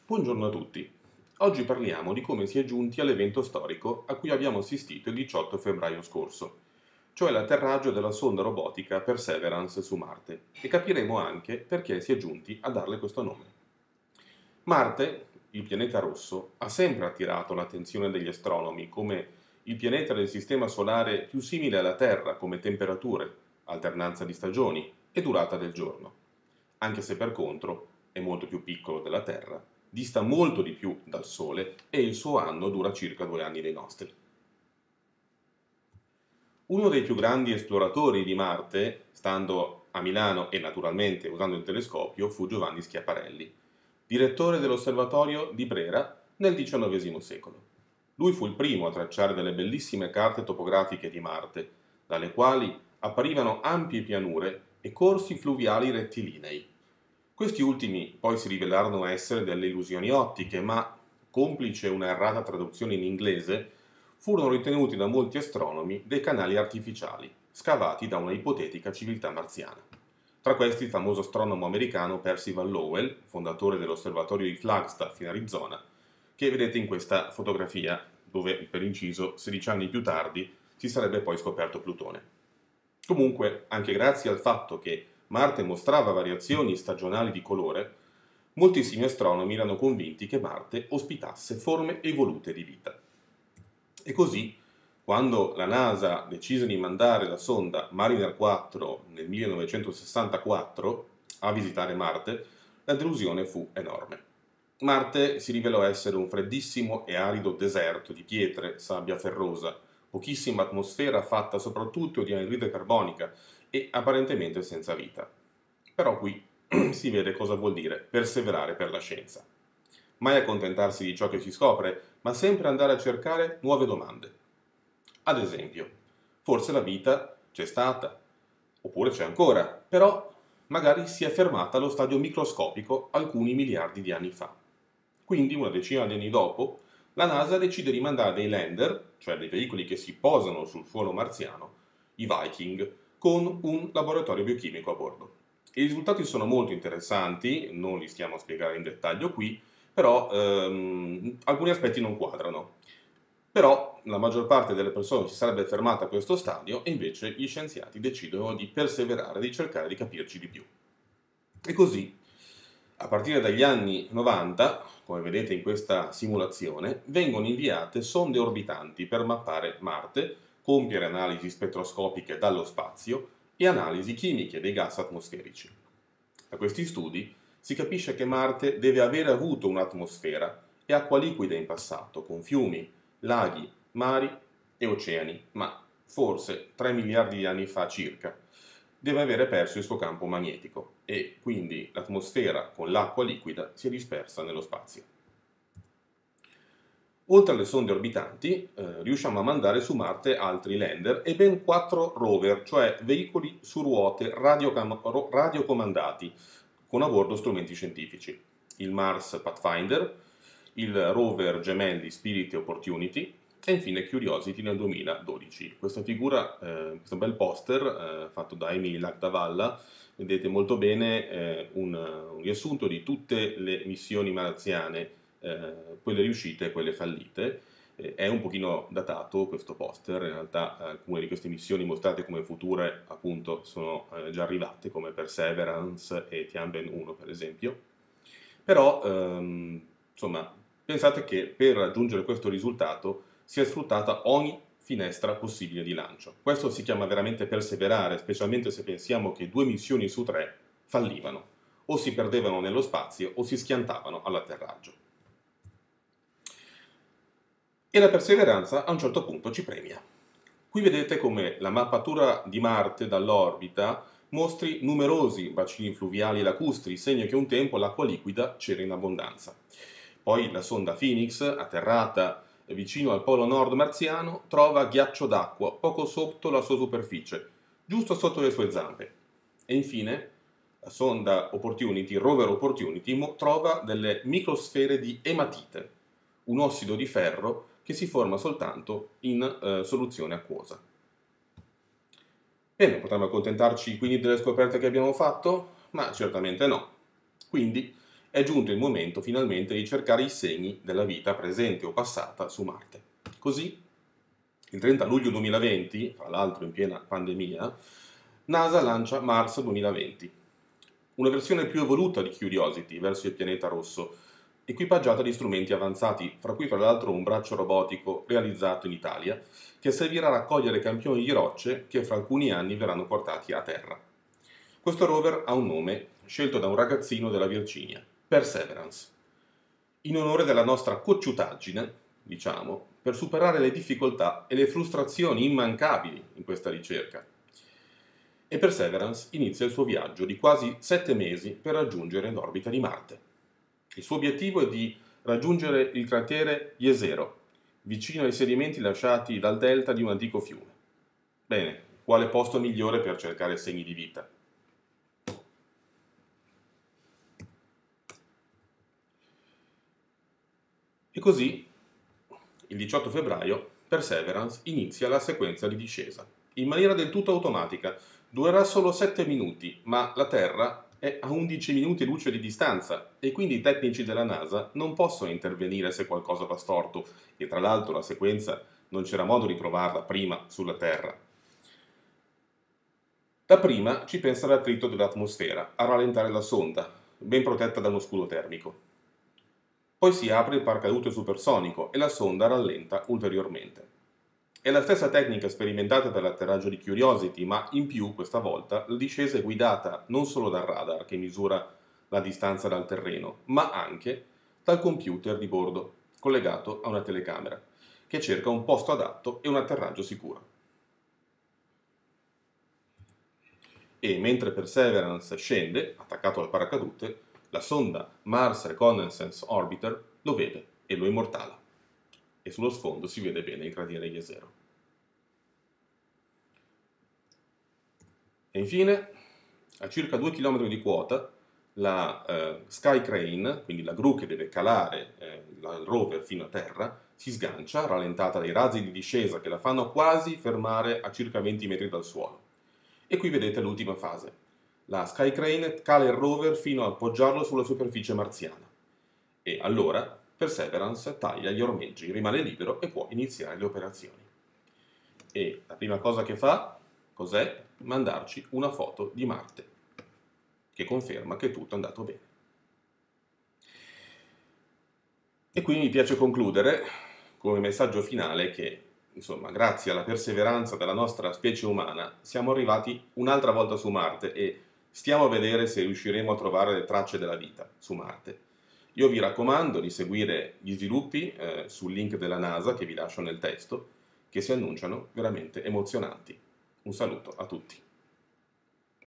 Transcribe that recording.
Buongiorno a tutti. Oggi parliamo di come si è giunti all'evento storico a cui abbiamo assistito il 18 febbraio scorso, cioè l'atterraggio della sonda robotica Perseverance su Marte, e capiremo anche perché si è giunti a darle questo nome. Marte, il pianeta rosso, ha sempre attirato l'attenzione degli astronomi come il pianeta del Sistema Solare più simile alla Terra come temperature, alternanza di stagioni e durata del giorno, anche se per contro è molto più piccolo della Terra, dista molto di più dal Sole e il suo anno dura circa 2 anni dei nostri. Uno dei più grandi esploratori di Marte, stando a Milano e naturalmente usando il telescopio, fu Giovanni Schiaparelli, direttore dell'osservatorio di Brera nel XIX secolo. Lui fu il primo a tracciare delle bellissime carte topografiche di Marte, dalle quali apparivano ampie pianure e corsi fluviali rettilinei. Questi ultimi poi si rivelarono essere delle illusioni ottiche, ma, complice una errata traduzione in inglese, furono ritenuti da molti astronomi dei canali artificiali, scavati da una ipotetica civiltà marziana. Tra questi il famoso astronomo americano Percival Lowell, fondatore dell'osservatorio di Flagstaff in Arizona, che vedete in questa fotografia, dove per inciso 16 anni più tardi si sarebbe poi scoperto Plutone. Comunque, anche grazie al fatto che Marte mostrava variazioni stagionali di colore, moltissimi astronomi erano convinti che Marte ospitasse forme evolute di vita. E così, quando la NASA decise di mandare la sonda Mariner 4 nel 1964 a visitare Marte, la delusione fu enorme. Marte si rivelò essere un freddissimo e arido deserto di pietre, sabbia ferrosa, pochissima atmosfera fatta soprattutto di anidride carbonica e apparentemente senza vita. Però qui si vede cosa vuol dire perseverare per la scienza. Mai accontentarsi di ciò che si scopre, ma sempre andare a cercare nuove domande. Ad esempio, forse la vita c'è stata, oppure c'è ancora, però magari si è fermata allo stadio microscopico alcuni miliardi di anni fa. Quindi, una decina di anni dopo, la NASA decide di mandare dei lander, cioè dei veicoli che si posano sul suolo marziano, i Viking, con un laboratorio biochimico a bordo. I risultati sono molto interessanti, non li stiamo a spiegare in dettaglio qui, però alcuni aspetti non quadrano. Però la maggior parte delle persone si sarebbe fermata a questo stadio e invece gli scienziati decidono di perseverare, di cercare di capirci di più. E così, a partire dagli anni 90, come vedete in questa simulazione, vengono inviate sonde orbitanti per mappare Marte, compiere analisi spettroscopiche dallo spazio e analisi chimiche dei gas atmosferici. Da questi studi si capisce che Marte deve avere avuto un'atmosfera e acqua liquida in passato, con fiumi, laghi, mari e oceani, ma forse 3 miliardi di anni fa circa. Deve avere perso il suo campo magnetico e quindi l'atmosfera con l'acqua liquida si è dispersa nello spazio. Oltre alle sonde orbitanti, riusciamo a mandare su Marte altri lander e ben 4 rover, cioè veicoli su ruote radiocomandati, con a bordo strumenti scientifici. Il Mars Pathfinder, il rover gemelli Spirit e Opportunity e infine Curiosity nel 2012. Questa figura, questo bel poster fatto da Emil Lagdavalla, vedete molto bene un riassunto di tutte le missioni marziane, quelle riuscite e quelle fallite. È un pochino datato questo poster, in realtà alcune di queste missioni mostrate come future appunto sono già arrivate, come Perseverance e Tianwen 1 per esempio. Però insomma, pensate che per raggiungere questo risultato si è sfruttata ogni finestra possibile di lancio. Questo si chiama veramente perseverare, specialmente se pensiamo che 2 missioni su 3 fallivano, o si perdevano nello spazio o si schiantavano all'atterraggio. E la perseveranza a un certo punto ci premia. Qui vedete come la mappatura di Marte dall'orbita mostri numerosi bacini fluviali lacustri, segno che un tempo l'acqua liquida c'era in abbondanza. Poi la sonda Phoenix, atterrata vicino al polo nord marziano, trova ghiaccio d'acqua poco sotto la sua superficie, giusto sotto le sue zampe. E infine la sonda Opportunity, il rover Opportunity, trova delle microsfere di ematite, un ossido di ferro che si forma soltanto in soluzione acquosa. Bene, potremmo accontentarci quindi delle scoperte che abbiamo fatto? Ma certamente no. Quindi è giunto il momento finalmente di cercare i segni della vita presente o passata su Marte. Così, il 30 luglio 2020, fra l'altro in piena pandemia, NASA lancia Mars 2020, una versione più evoluta di Curiosity verso il pianeta rosso, equipaggiata di strumenti avanzati, fra cui fra l'altro un braccio robotico realizzato in Italia, che servirà a raccogliere campioni di rocce che fra alcuni anni verranno portati a terra. Questo rover ha un nome scelto da un ragazzino della Virginia, Perseverance, in onore della nostra cocciutaggine, diciamo, per superare le difficoltà e le frustrazioni immancabili in questa ricerca. E Perseverance inizia il suo viaggio di quasi 7 mesi per raggiungere l'orbita di Marte. Il suo obiettivo è di raggiungere il cratere Jezero, vicino ai sedimenti lasciati dal delta di un antico fiume. Bene, quale posto migliore per cercare segni di vita? E così, il 18 febbraio, Perseverance inizia la sequenza di discesa, in maniera del tutto automatica. Durerà solo 7 minuti, ma la Terra è a 11 minuti luce di distanza e quindi i tecnici della NASA non possono intervenire se qualcosa va storto e tra l'altro la sequenza non c'era modo di provarla prima sulla Terra. Dapprima ci pensa l'attrito dell'atmosfera a rallentare la sonda, ben protetta da uno scudo termico. Poi si apre il paracadute supersonico e la sonda rallenta ulteriormente. È la stessa tecnica sperimentata per l'atterraggio di Curiosity, ma in più questa volta la discesa è guidata non solo dal radar che misura la distanza dal terreno, ma anche dal computer di bordo, collegato a una telecamera, che cerca un posto adatto e un atterraggio sicuro. E mentre Perseverance scende, attaccato al paracadute, la sonda Mars Reconnaissance Orbiter lo vede e lo immortala. E sullo sfondo si vede bene il cratere Jezero. E infine, a circa 2 km di quota, la Sky Crane, quindi la gru che deve calare il rover fino a terra, si sgancia, rallentata dai razzi di discesa che la fanno quasi fermare a circa 20 metri dal suolo. E qui vedete l'ultima fase. La Sky Crane cala il rover fino a appoggiarlo sulla superficie marziana. E allora Perseverance taglia gli ormeggi, rimane libero e può iniziare le operazioni. E la prima cosa che fa, cos'è? Mandarci una foto di Marte, che conferma che tutto è andato bene. E qui mi piace concludere come messaggio finale che, insomma, grazie alla perseveranza della nostra specie umana, siamo arrivati un'altra volta su Marte e stiamo a vedere se riusciremo a trovare le tracce della vita su Marte. Io vi raccomando di seguire gli sviluppi sul link della NASA che vi lascio nel testo, che si annunciano veramente emozionanti. Un saluto a tutti.